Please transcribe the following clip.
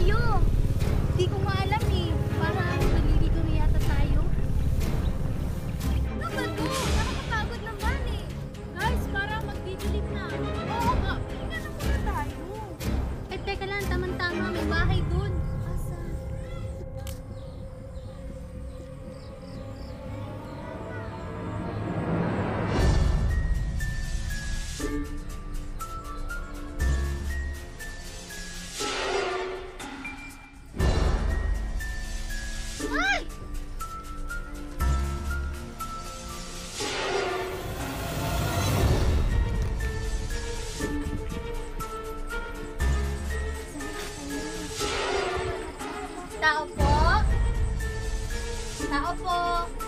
tayo? Di ko nga alam eh. Parang naliligo na yata tayo. Ano ba to? Nakakapagod naman eh. Guys, parang magdidilim na. Oo nga, higa na muna tayo. Eh, teka lang, tamang-tama. May bahay dun. Asa? Ay! Tao po? Tao po?